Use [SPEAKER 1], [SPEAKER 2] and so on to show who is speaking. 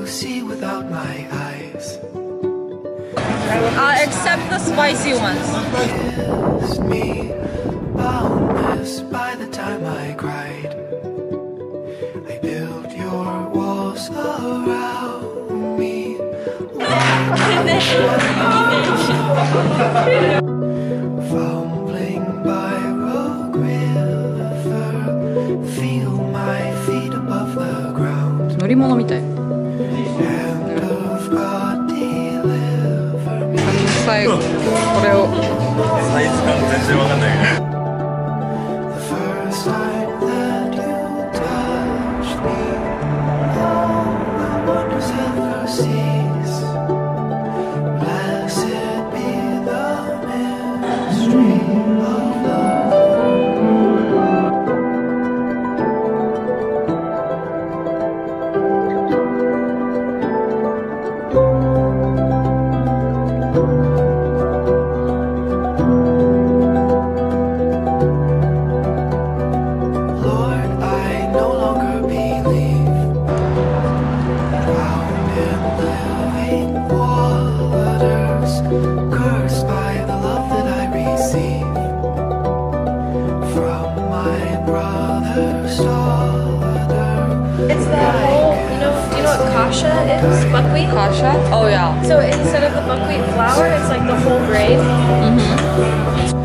[SPEAKER 1] see without my eyes.
[SPEAKER 2] Except the spicy ones.
[SPEAKER 1] Kissed me, boundless by the time I cried. I built your walls around me. Fumbling by Rogue River, feel my feet above the ground.
[SPEAKER 2] 乗り物みたい。
[SPEAKER 1] Hand of God, deliver me.
[SPEAKER 2] 最後これを。
[SPEAKER 3] サイズ感全然わかんないけど。
[SPEAKER 1] The first time that you touched me, all my wonders ever cease. Blessed be the mystery of love. Lord, I no longer believe. Drowned in living waters, cursed by the love that I receive from my brother's daughter.
[SPEAKER 4] It's the whole, do you know what kasha is? Buckwheat?
[SPEAKER 2] Kasha? Oh yeah.
[SPEAKER 4] So instead of the buckwheat flour, it's like the whole grain.
[SPEAKER 2] Mm-hmm.